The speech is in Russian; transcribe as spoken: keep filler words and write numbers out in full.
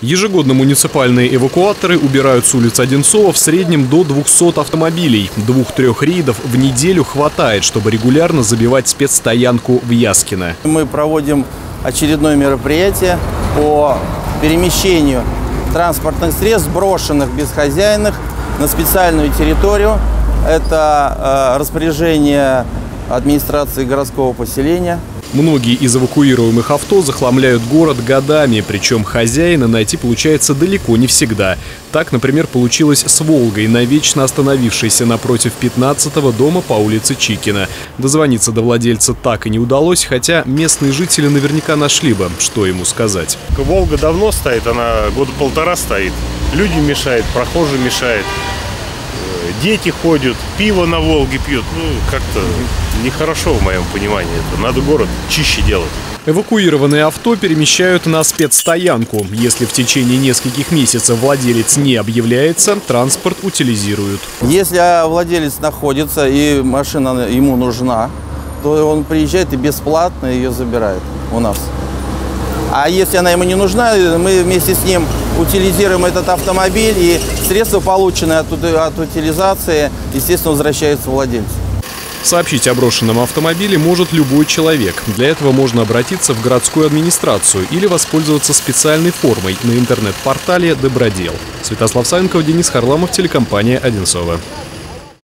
Ежегодно муниципальные эвакуаторы убирают с улиц Одинцова в среднем до двухсот автомобилей. Двух-трех рейдов в неделю хватает, чтобы регулярно забивать спецстоянку в Яскино. Мы проводим очередное мероприятие по перемещению транспортных средств, брошенных безхозяйных, на специальную территорию. Это распоряжение администрации городского поселения. Многие из эвакуируемых авто захламляют город годами, причем хозяина найти получается далеко не всегда. Так, например, получилось с «Волгой», навечно остановившейся напротив пятнадцатого дома по улице Чикина. Дозвониться до владельца так и не удалось, хотя местные жители наверняка нашли бы, что ему сказать. «Волга» давно стоит, она года полтора стоит. Людям мешает, прохожим мешает. Дети ходят, пиво на «Волге» пьют. Ну, как-то нехорошо в моем понимании. Это надо город чище делать. Эвакуированные авто перемещают на спецстоянку. Если в течение нескольких месяцев владелец не объявляется, транспорт утилизируют. Если владелец находится и машина ему нужна, то он приезжает и бесплатно ее забирает у нас. А если она ему не нужна, мы вместе с ним утилизируем этот автомобиль, и средства, полученные от, от утилизации, естественно, возвращаются владельцу. Сообщить о брошенном автомобиле может любой человек. Для этого можно обратиться в городскую администрацию или воспользоваться специальной формой на интернет-портале «Добродел». Святослав Савенков, Денис Харламов, телекомпания «Одинцово».